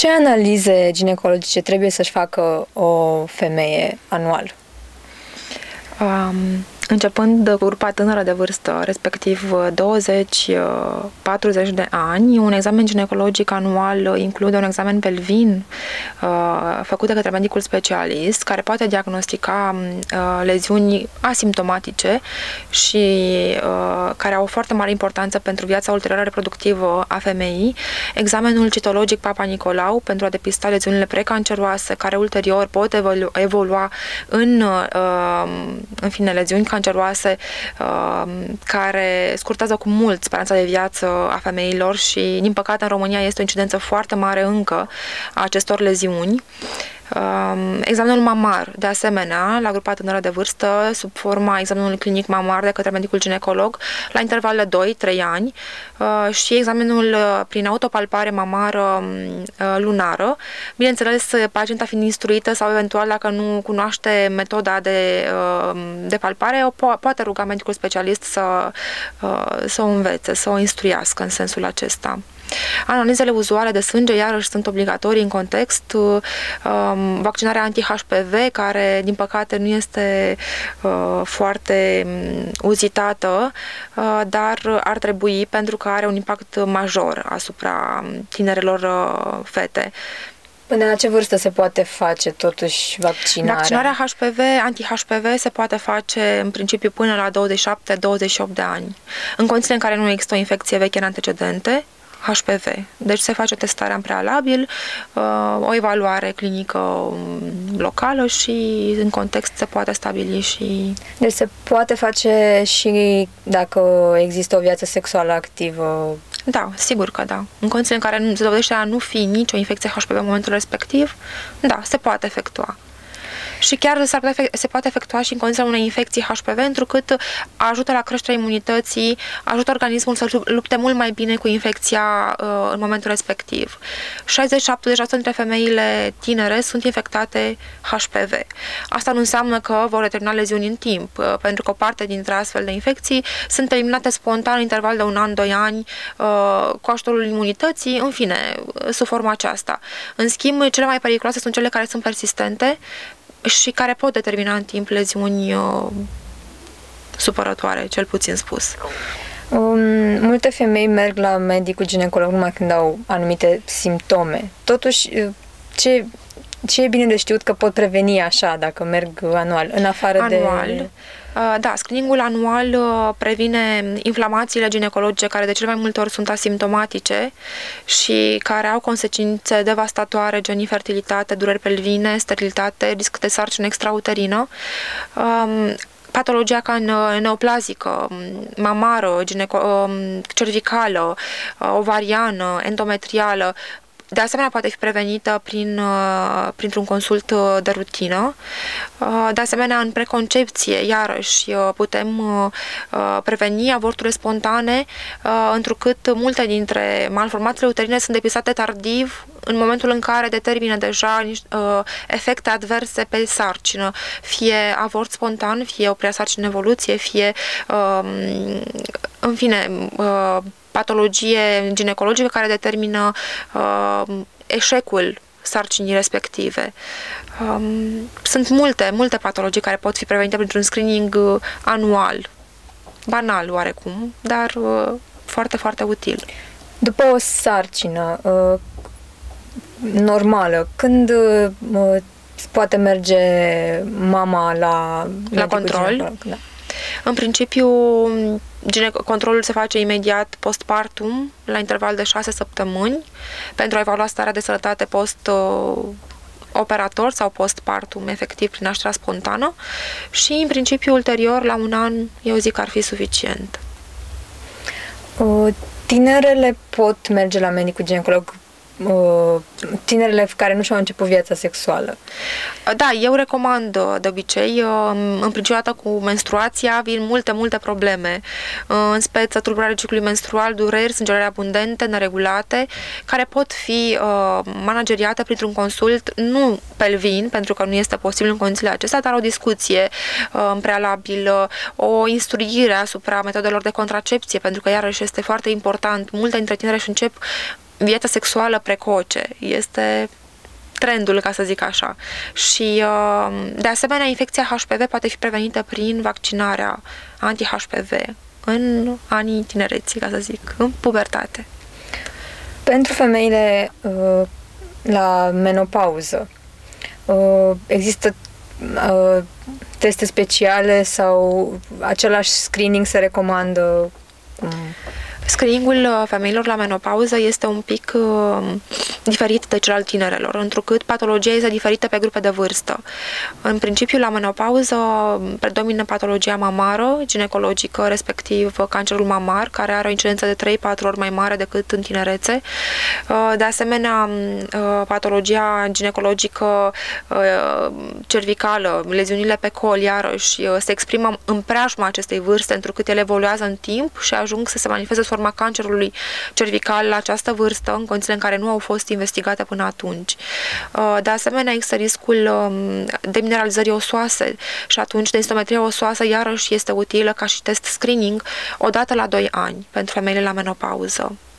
Ce analize ginecologice trebuie să-și facă o femeie anual? Începând de grupa tânără de vârstă, respectiv 20-40 de ani, un examen ginecologic anual include un examen pelvin făcut de către medicul specialist, care poate diagnostica leziuni asimptomatice și care au o foarte mare importanță pentru viața ulterioară reproductivă a femeii. Examenul citologic Papa Nicolau pentru a depista leziunile precanceroase, care ulterior pot evolua în fine, leziuni canceroase care scurtează cu mult speranța de viață a femeilor și, din păcate, în România este o incidență foarte mare încă a acestor leziuni. Examenul mamar, de asemenea, la grupa tânără de vârstă, sub forma examenului clinic mamar de către medicul ginecolog, la interval de 2-3 ani, și examenul prin autopalpare mamară lunară, bineînțeles, pacienta fiind instruită sau eventual, dacă nu cunoaște metoda de palpare, poate ruga medicul specialist să o învețe, să o instruiască în sensul acesta. Analizele uzuale de sânge, iarăși, sunt obligatorii în context. Vaccinarea anti-HPV, care, din păcate, nu este foarte uzitată, dar ar trebui, pentru că are un impact major asupra tinerelor fete. Până la ce vârstă se poate face, totuși, vaccinarea? Vaccinarea HPV, anti-HPV, se poate face, în principiu, până la 27-28 de ani, în condițiile în care nu există o infecție veche în antecedente, HPV. Deci se face o testare în prealabil, o evaluare clinică locală și în context se poate stabili și... Deci se poate face și dacă există o viață sexuală activă? Da, sigur că da. În condițiile în care se dovedește a nu fi nicio infecție HPV în momentul respectiv, da, se poate efectua. Și chiar se poate efectua și în condiția unei infecții HPV, întrucât ajută la creșterea imunității, ajută organismul să lupte mult mai bine cu infecția în momentul respectiv. 60-70% dintre femeile tinere sunt infectate HPV. Asta nu înseamnă că vor determina leziuni în timp, pentru că o parte dintre astfel de infecții sunt eliminate spontan în interval de 1 an, 2 ani, cu ajutorul imunității, în fine, sub forma aceasta. În schimb, cele mai periculoase sunt cele care sunt persistente și care pot determina în timp leziuni supărătoare, cel puțin spus. Multe femei merg la medicul ginecolog numai când au anumite simptome. Totuși, ce e bine de știut că pot preveni așa dacă merg anual, în afară de... Da, screeningul anual previne inflamațiile ginecologice, care de cele mai multe ori sunt asimptomatice și care au consecințe devastatoare, gen infertilitate, dureri pelvine, sterilitate, risc de sarcină extrauterină. Patologia ca neoplazică, mamară, cervicală, ovariană, endometrială, de asemenea, poate fi prevenită printr-un consult de rutină. De asemenea, în preconcepție, iarăși, putem preveni avorturile spontane, întrucât multe dintre malformațiile uterine sunt depistate tardiv, în momentul în care determină deja efecte adverse pe sarcină, fie avort spontan, fie oprirea sarcinii în evoluție, fie, în fine, patologie ginecologică care determină eșecul sarcinii respective. Sunt multe patologii care pot fi prevenite printr-un screening anual, banal oarecum, dar foarte, foarte util. După o sarcină normală, când poate merge mama la control? Da. În principiu, controlul se face imediat postpartum, la interval de 6 săptămâni, pentru a evalua starea de sănătate post-operator sau postpartum, efectiv prin nașterea spontană, și, în principiu, ulterior, la 1 an, eu zic că ar fi suficient. Tinerele pot merge la medicul ginecolog, tinerele care nu și-au început viața sexuală? Da, eu recomand de obicei. În principiu, cu menstruația vin multe probleme, în speță tulburarea ciclului menstrual, dureri, sângerări abundente, neregulate, care pot fi manageriate printr-un consult, nu pelvin, pentru că nu este posibil în condițiile acestea, dar o discuție în prealabil, o instruire asupra metodelor de contracepție, pentru că iarăși este foarte important. Multe dintre tineri își încep viața sexuală precoce. Este trendul, ca să zic așa. Și, de asemenea, infecția HPV poate fi prevenită prin vaccinarea anti-HPV în anii tinereții, ca să zic, în pubertate. Pentru femeile la menopauză, există teste speciale sau același screening se recomandă? Screeningul femeilor la menopauză este un pic diferit de cel al tinerelor, întrucât patologia este diferită pe grupe de vârstă. În principiu, la menopauză predomină patologia mamară, ginecologică, respectiv cancerul mamar, care are o incidență de 3-4 ori mai mare decât în tinerețe. De asemenea, patologia ginecologică cervicală, leziunile pe col, iarăși, se exprimă în preajma acestei vârste, întrucât ele evoluează în timp și ajung să se manifeste sub forma cancerului cervical la această vârstă, în condițiile în care nu au fost investigate până atunci. De asemenea, există riscul demineralizării osoase și atunci densitometria osoasă iarăși este utilă ca și test screening odată la 2 ani pentru femeile la menopauză.